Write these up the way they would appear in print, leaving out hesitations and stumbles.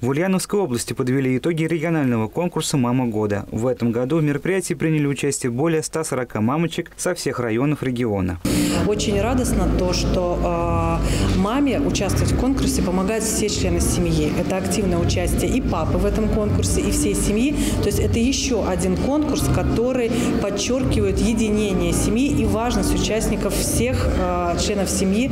В Ульяновской области подвели итоги регионального конкурса «Мама года». В этом году в мероприятии приняли участие более 140 мамочек со всех районов региона. Очень радостно то, что маме участвовать в конкурсе помогают все члены семьи. Это активное участие и папы в этом конкурсе, и всей семьи. То есть это еще один конкурс, который подчеркивает единение семьи и важность участников всех членов семьи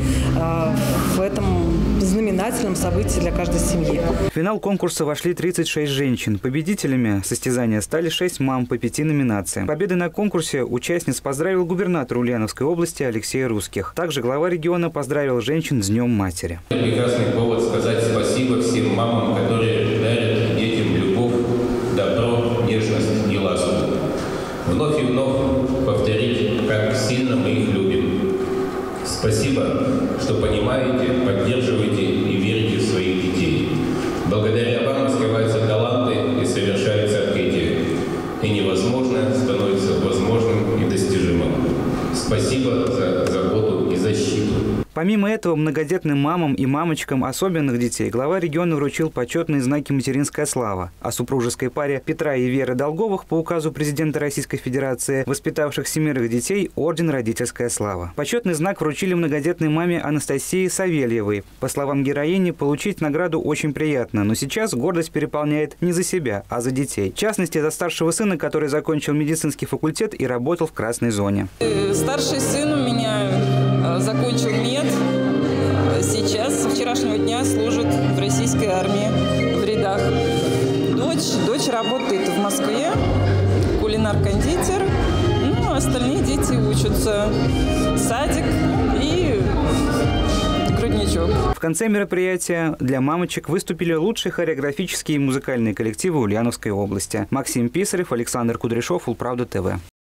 в этом знаменательном событии для каждой семьи. В финал конкурса вошли 36 женщин. Победителями состязания стали 6 мам по 5 номинациям. Победой на конкурсе участниц поздравил губернатор Ульяновской области Алексей Русских. Также глава региона поздравил женщин с Днем матери. Прекрасный повод сказать спасибо всем мамам, которые дарят детям любовь, добро, нежность и ласку. Вновь и вновь повторить, как сильно мы их любим. Спасибо, что понимаете, поддерживаете и верите в своих детей. Благодаря вам раскрываются таланты и совершаются открытия. И невозможное становится возможным и достижимым. Спасибо за заботу и защиту. Помимо этого, многодетным мамам и мамочкам особенных детей глава региона вручил почетные знаки «Материнская слава», а супружеской паре Петра и Веры Долговых по указу президента Российской Федерации, воспитавших 7 детей, орден «Родительская слава». Почетный знак вручили многодетной маме Анастасии Савельевой. По словам героини, получить награду очень приятно, но сейчас гордость переполняет не за себя, а за детей. В частности, за старшего сына, который закончил медицинский факультет и работал в красной зоне. Старший сын у меня закончил мед. Сейчас, со вчерашнего дня, служит в российской армии в рядах. Дочь работает в Москве, кулинар-кондитер. Ну, остальные дети учатся. Садик и грудничок. В конце мероприятия для мамочек выступили лучшие хореографические и музыкальные коллективы Ульяновской области. Максим Писарев, Александр Кудряшов, Улправда ТВ.